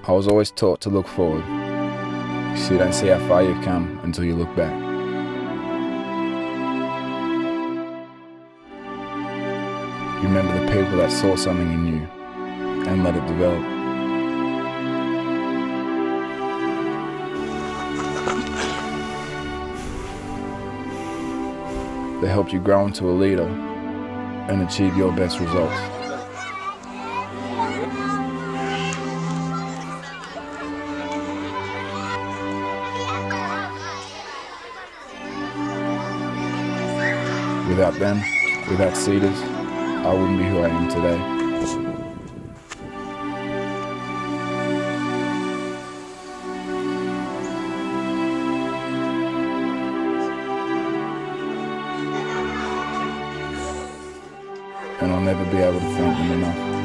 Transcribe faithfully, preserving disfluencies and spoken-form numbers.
I was always taught to look forward, so you don't see how far you've come until you look back. You remember the people that saw something in you and let it develop. They helped you grow into a leader and achieve your best results. Without them, without Cedars, I wouldn't be who I am today. And I'll never be able to thank them enough.